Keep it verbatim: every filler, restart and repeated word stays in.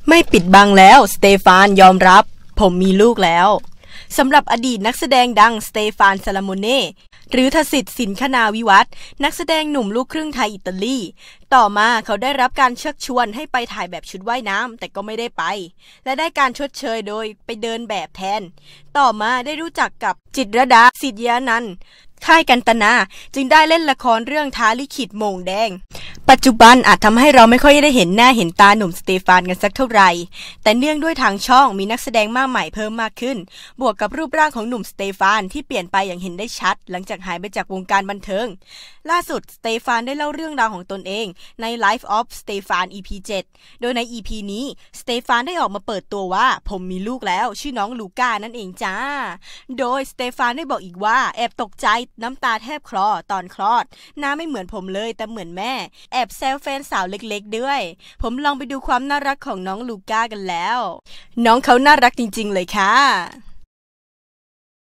ไม่ปิดบังแล้วสเตฟานยอมรับผมมีลูกแล้วสำหรับอดีตนักแสดงดังสเตฟานซาลาโมเน่หรือทศิษย์สินคณาวิวัฒน์นักแสดงหนุ่มลูกครึ่งไทยอิตาลีต่อมาเขาได้รับการเชิญชวนให้ไปถ่ายแบบชุดว่ายน้ำแต่ก็ไม่ได้ไปและได้การชดเชยโดยไปเดินแบบแทนต่อมาได้รู้จักกับจิตรดาสิทธิยานันท์ค่ายกันตนาจึงได้เล่นละครเรื่องท้าลิขิตโมงแดงปัจจุบันอาจทำให้เราไม่ค่อยได้เห็นหน้าเห็นตาหนุ่มสเตฟานกันสักเท่าไหร่แต่เนื่องด้วยทางช่องมีนักแสดงมากใหม่เพิ่มมากขึ้นบวกกับรูปร่างของหนุ่มสเตฟานที่เปลี่ยนไปอย่างเห็นได้ชัดหลังจากหายไปจากวงการบันเทิงล่าสุดสเตฟานได้เล่าเรื่องราวของตนเองใน Life of Stefan อี พี เจ็ด โดยใน อี พี นี้สเตฟานได้ออกมาเปิดตัวว่าผมมีลูกแล้วชื่อน้องลูก้านั่นเองจ้าโดยสเตฟานได้บอกอีกว่าแอบตกใจน้ำตาแทบคลอตอนคลอดหน้าไม่เหมือนผมเลยแต่เหมือนแม่แอบแซวแฟนสาวเล็กๆด้วยผมลองไปดูความน่ารักของน้องลูก้ากันแล้วน้องเขาน่ารักจริงๆเลยค่ะ